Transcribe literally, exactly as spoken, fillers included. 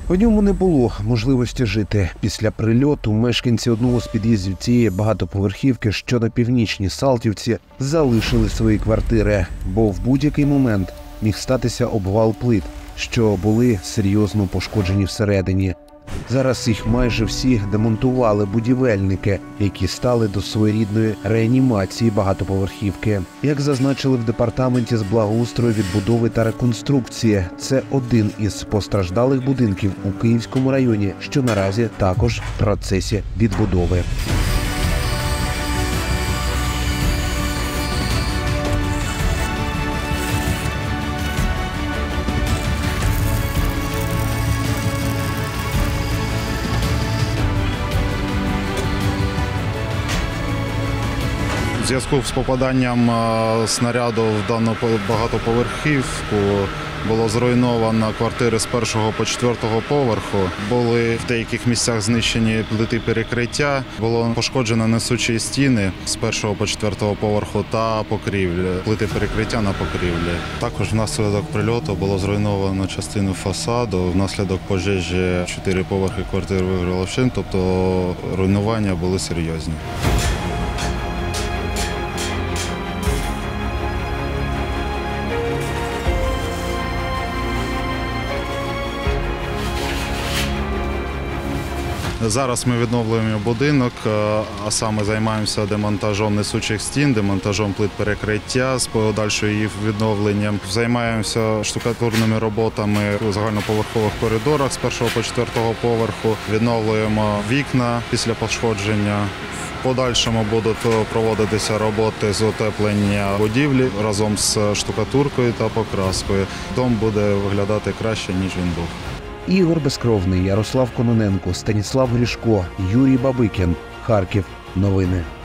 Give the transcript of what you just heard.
У ньому не було можливості жити. Після прильоту мешканці одного з під'їздів цієї багатоповерхівки, що на північній Салтівці, залишили свої квартири, бо в будь-який момент міг статися обвал плит, що були серйозно пошкоджені всередині. Зараз їх майже всі демонтували будівельники, які стали до своєрідної реанімації багатоповерхівки. Як зазначили в департаменті з благоустрою, відбудови та реконструкції, це один із постраждалих будинків у Київському районі, що наразі також в процесі відбудови. У зв'язку з попаданням снаряду в дану багатоповерхівку було зруйновано квартири з першого по четвертого поверху. Були в деяких місцях знищені плити перекриття, було пошкоджено несучі стіни з першого по четвертого поверху та покрівлі, плити перекриття на покрівлі. Також внаслідок прильоту було зруйновано частину фасаду, внаслідок пожежі чотири поверхи квартир вигоріло вщент, тобто руйнування були серйозні. Зараз ми відновлюємо будинок, а саме займаємося демонтажом несучих стін, демонтажом плит перекриття з подальшою їх відновленням. Займаємося штукатурними роботами у загальноповерхових коридорах з першого по четвертого поверху. Відновлюємо вікна після пошкодження. В подальшому будуть проводитися роботи з утеплення будівлі разом з штукатуркою та покраскою. Дом буде виглядати краще, ніж він був. Ігор Безкровний, Ярослав Кононенко, Станіслав Грішко, Юрій Бабикін. Харків. Новини.